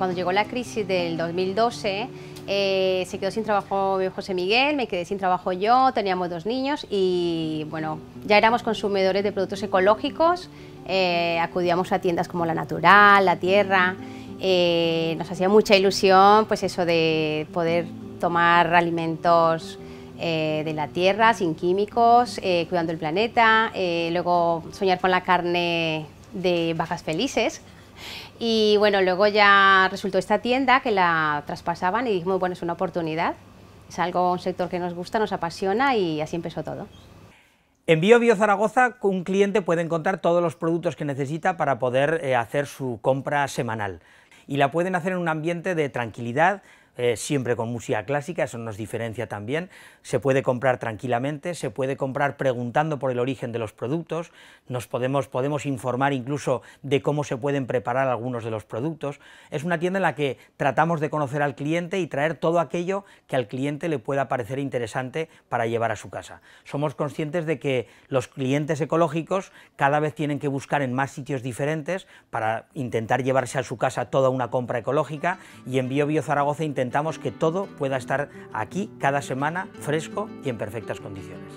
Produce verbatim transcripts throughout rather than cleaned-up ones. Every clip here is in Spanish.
cuando llegó la crisis del dos mil doce, eh, se quedó sin trabajo José Miguel, me quedé sin trabajo yo, teníamos dos niños y bueno, ya éramos consumidores de productos ecológicos, eh, acudíamos a tiendas como La Natural, La Tierra, eh, nos hacía mucha ilusión pues eso de poder tomar alimentos eh, de la tierra, sin químicos, eh, cuidando el planeta, eh, luego soñar con la carne de vacas felices. Y bueno, luego ya resultó esta tienda que la traspasaban y dijimos, bueno, es una oportunidad, es algo, un sector que nos gusta, nos apasiona y así empezó todo. En Bio Bio Zaragoza, un cliente puede encontrar todos los productos que necesita para poder eh, hacer su compra semanal y la pueden hacer en un ambiente de tranquilidad, Eh, siempre con música clásica, eso nos diferencia también. Se puede comprar tranquilamente, se puede comprar preguntando por el origen de los productos, nos podemos, podemos informar incluso de cómo se pueden preparar algunos de los productos. Es una tienda en la que tratamos de conocer al cliente y traer todo aquello que al cliente le pueda parecer interesante para llevar a su casa. Somos conscientes de que los clientes ecológicos cada vez tienen que buscar en más sitios diferentes para intentar llevarse a su casa toda una compra ecológica, y en Bio Bio Zaragoza intentamos Intentamos que todo pueda estar aquí cada semana fresco y en perfectas condiciones.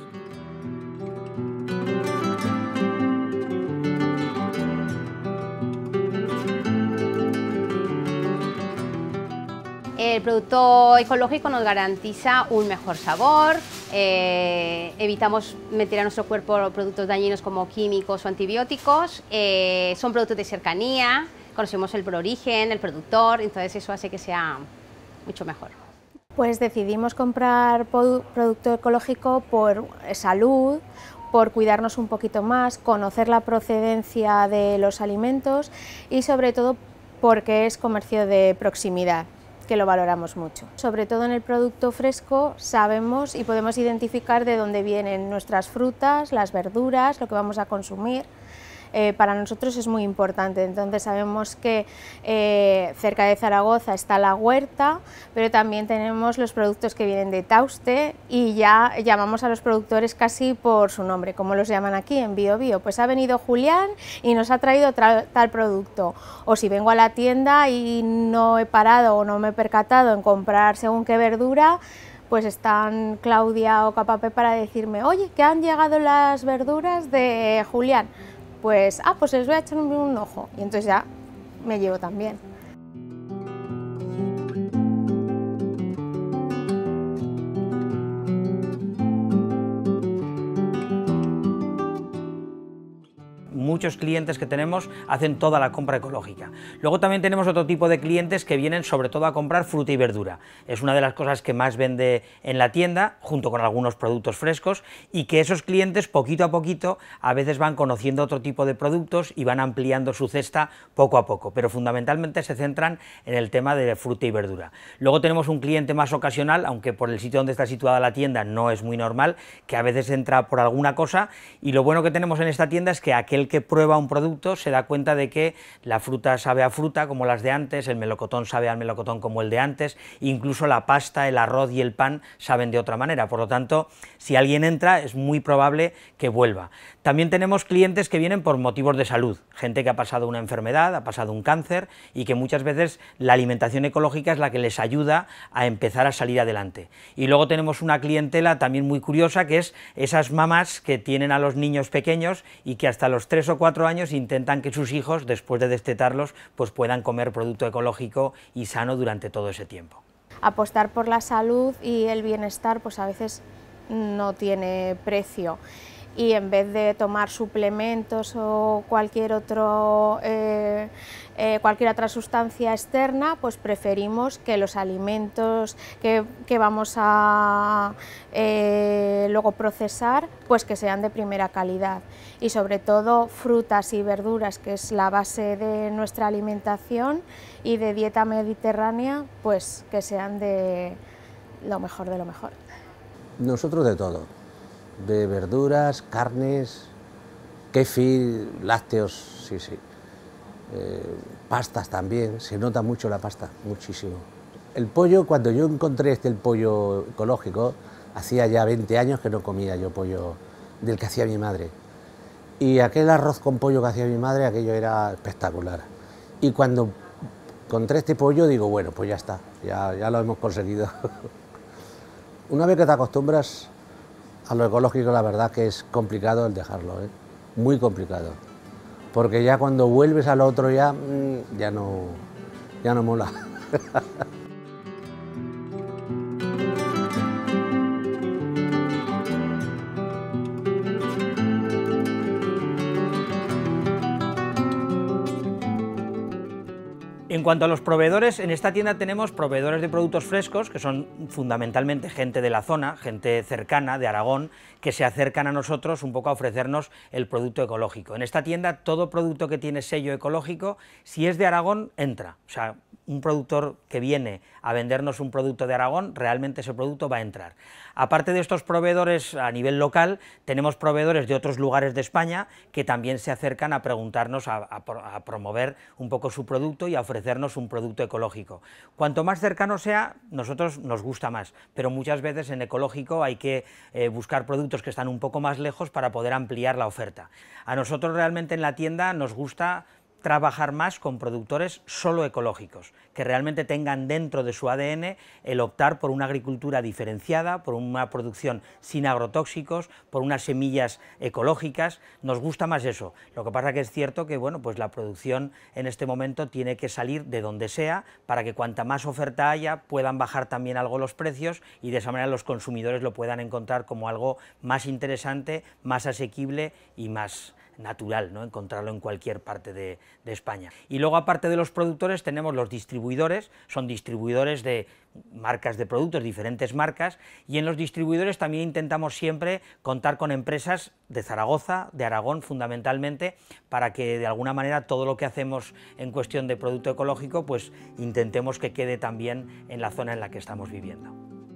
El producto ecológico nos garantiza un mejor sabor, eh, evitamos meter a nuestro cuerpo productos dañinos como químicos o antibióticos, eh, son productos de cercanía, conocemos el origen, el productor, entonces eso hace que sea mucho mejor. Pues decidimos comprar producto ecológico por salud, por cuidarnos un poquito más, conocer la procedencia de los alimentos y sobre todo porque es comercio de proximidad, que lo valoramos mucho. Sobre todo en el producto fresco sabemos y podemos identificar de dónde vienen nuestras frutas, las verduras, lo que vamos a consumir. Eh, para nosotros es muy importante, entonces sabemos que eh, cerca de Zaragoza está la huerta, pero también tenemos los productos que vienen de Tauste y ya llamamos a los productores casi por su nombre, como los llaman aquí en Bio Bio, pues ha venido Julián y nos ha traído tal producto, o si vengo a la tienda y no he parado o no me he percatado en comprar según qué verdura, pues están Claudia o Capape para decirme, oye, que han llegado las verduras de Julián. Pues, ah, pues les voy a echar un, un ojo, y entonces ya me llevo también. Muchos clientes que tenemos hacen toda la compra ecológica. Luego también tenemos otro tipo de clientes que vienen sobre todo a comprar fruta y verdura. Es una de las cosas que más vende en la tienda, junto con algunos productos frescos, y que esos clientes poquito a poquito a veces van conociendo otro tipo de productos y van ampliando su cesta poco a poco, pero fundamentalmente se centran en el tema de fruta y verdura. Luego tenemos un cliente más ocasional, aunque por el sitio donde está situada la tienda no es muy normal, que a veces entra por alguna cosa, y lo bueno que tenemos en esta tienda es que aquel que prueba un producto se da cuenta de que la fruta sabe a fruta como las de antes, el melocotón sabe al melocotón como el de antes, incluso la pasta, el arroz y el pan saben de otra manera. Por lo tanto, si alguien entra es muy probable que vuelva. También tenemos clientes que vienen por motivos de salud, gente que ha pasado una enfermedad, ha pasado un cáncer y que muchas veces la alimentación ecológica es la que les ayuda a empezar a salir adelante. Y luego tenemos una clientela también muy curiosa, que es esas mamás que tienen a los niños pequeños y que hasta los tres o cuatro años intentan que sus hijos, después de destetarlos, pues puedan comer producto ecológico y sano durante todo ese tiempo. Apostar por la salud y el bienestar pues a veces no tiene precio, y en vez de tomar suplementos o cualquier otro eh, eh, cualquier otra sustancia externa, pues preferimos que los alimentos que, que vamos a eh, luego procesar, pues que sean de primera calidad, y sobre todo frutas y verduras, que es la base de nuestra alimentación y de dieta mediterránea, pues que sean de lo mejor de lo mejor. Nosotros de todo, de verduras, carnes, kéfir, lácteos, sí, sí. Eh, pastas también, se nota mucho la pasta, muchísimo. El pollo, cuando yo encontré este el pollo ecológico, hacía ya veinte años que no comía yo pollo del que hacía mi madre. Y aquel arroz con pollo que hacía mi madre, aquello era espectacular. Y cuando Con tres tipos yo digo, bueno, pues ya está, ya, ya lo hemos conseguido. Una vez que te acostumbras a lo ecológico, la verdad que es complicado el dejarlo, ¿eh? Muy complicado. Porque ya cuando vuelves al otro ya, ya no, ya no mola. En cuanto a los proveedores, en esta tienda tenemos proveedores de productos frescos, que son fundamentalmente gente de la zona, gente cercana, de Aragón, que se acercan a nosotros un poco a ofrecernos el producto ecológico. En esta tienda, todo producto que tiene sello ecológico, si es de Aragón, entra. O sea, un productor que viene a vendernos un producto de Aragón, realmente ese producto va a entrar. Aparte de estos proveedores a nivel local, tenemos proveedores de otros lugares de España que también se acercan a preguntarnos, a, a, a promover un poco su producto y a ofrecernos un producto ecológico. Cuanto más cercano sea, nosotros nos gusta más, pero muchas veces en ecológico hay que eh, buscar productos que están un poco más lejos para poder ampliar la oferta. A nosotros realmente en la tienda nos gusta trabajar más con productores solo ecológicos, que realmente tengan dentro de su A D N el optar por una agricultura diferenciada, por una producción sin agrotóxicos, por unas semillas ecológicas. Nos gusta más eso. Lo que pasa que es cierto que bueno, pues la producción en este momento tiene que salir de donde sea para que cuanta más oferta haya puedan bajar también algo los precios y de esa manera los consumidores lo puedan encontrar como algo más interesante, más asequible y más natural, ¿no? Encontrarlo en cualquier parte de, de España. Y luego, aparte de los productores, tenemos los distribuidores, son distribuidores de marcas de productos, diferentes marcas, y en los distribuidores también intentamos siempre contar con empresas de Zaragoza, de Aragón fundamentalmente, para que de alguna manera todo lo que hacemos en cuestión de producto ecológico, pues intentemos que quede también en la zona en la que estamos viviendo.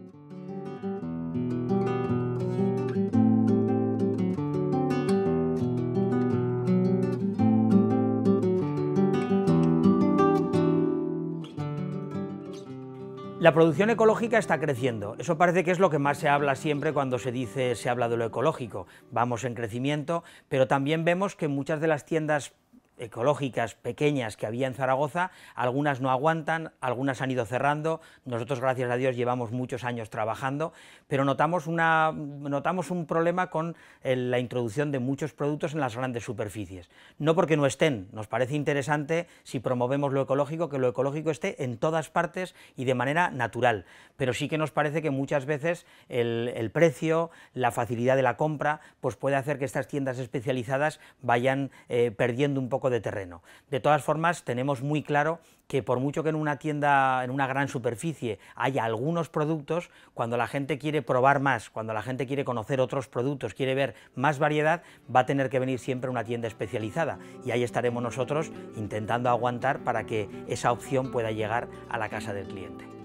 La producción ecológica está creciendo, eso parece que es lo que más se habla siempre cuando se dice, se habla de lo ecológico, vamos en crecimiento, pero también vemos que muchas de las tiendas ecológicas pequeñas que había en Zaragoza, algunas no aguantan, algunas han ido cerrando, nosotros gracias a Dios llevamos muchos años trabajando, pero notamos, una, notamos un problema con el, la introducción de muchos productos en las grandes superficies, no porque no estén, nos parece interesante si promovemos lo ecológico, que lo ecológico esté en todas partes y de manera natural, pero sí que nos parece que muchas veces el, el precio, la facilidad de la compra, pues puede hacer que estas tiendas especializadas vayan eh, perdiendo un poco de terreno. De todas formas, tenemos muy claro que por mucho que en una tienda, en una gran superficie, haya algunos productos, cuando la gente quiere probar más, cuando la gente quiere conocer otros productos, quiere ver más variedad, va a tener que venir siempre a una tienda especializada, y ahí estaremos nosotros intentando aguantar para que esa opción pueda llegar a la casa del cliente.